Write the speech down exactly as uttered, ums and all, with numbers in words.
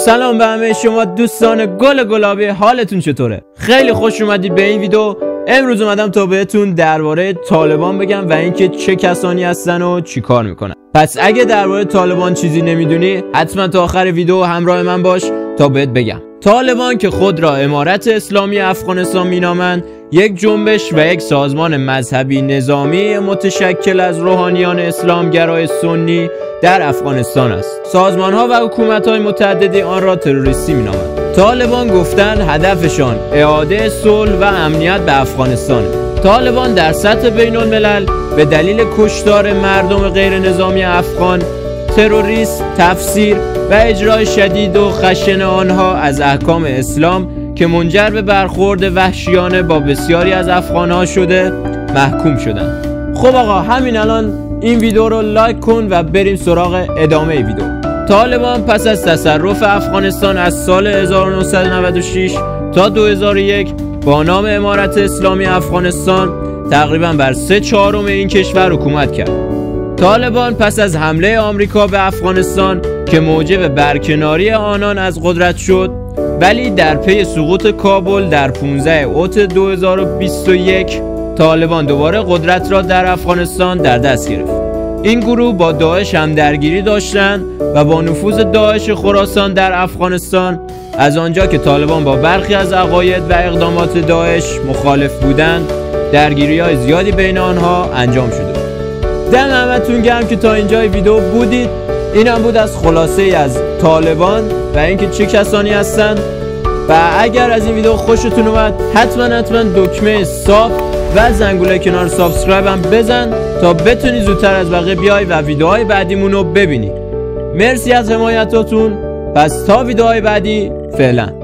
سلام به همه شما دوستان گل گلابی، حالتون چطوره؟ خیلی خوش اومدید به این ویدیو. امروز اومدم تا بهتون درباره طالبان بگم و اینکه چه کسانی هستن و چی کار میکنن. پس اگه درباره طالبان چیزی نمیدونی حتما تا آخر ویدیو همراه من باش تا بهت بگم. طالبان که خود را امارت اسلامی افغانستان مینامند، یک جنبش و یک سازمان مذهبی نظامی متشکل از روحانیان اسلامگرای سنی در افغانستان است. سازمان ها و حکومت های متعددی آن را تروریستی مینامند. طالبان گفتند هدفشان اعاده صلح و امنیت به افغانستان. طالبان در سطح بین الملل به دلیل کشتار مردم غیر نظامی افغان، تروریسم، تفسیر و اجرای شدید و خشن آنها از احکام اسلام که منجر به برخورد وحشیانه با بسیاری از افغانها شده محکوم شدند. خب آقا، همین الان این ویدیو رو لایک کن و بریم سراغ ادامه ویدیو. طالبان پس از تصرف افغانستان از سال هزار و نهصد و نود و شش تا دو هزار و یک با نام امارت اسلامی افغانستان تقریبا بر سه چهارم این کشور حکومت کرد. طالبان پس از حمله آمریکا به افغانستان که موجب برکناری آنان از قدرت شد، ولی در پی سقوط کابل در پانزده اوت دو هزار و بیست و یک طالبان دوباره قدرت را در افغانستان در دست گرفت. این گروه با داعش هم درگیری داشتند و با نفوذ داعش خراسان در افغانستان، از آنجا که طالبان با برخی از عقاید و اقدامات داعش مخالف بودند، درگیری‌های زیادی بین آنها انجام شده. دم همتون گرم که تا اینجای ویدیو بودید. این هم بود از خلاصه ای از طالبان و اینکه چه کسانی هستند. و اگر از این ویدیو خوشتون اومد حتما حتما دکمه ساب و زنگوله کنار سابسکرایب هم بزن تا بتونی زودتر از بقیه بیای و ویدیوهای بعدیمون رو ببینی. مرسی از حمایتاتون. پس تا ویدیوهای بعدی، فعلا.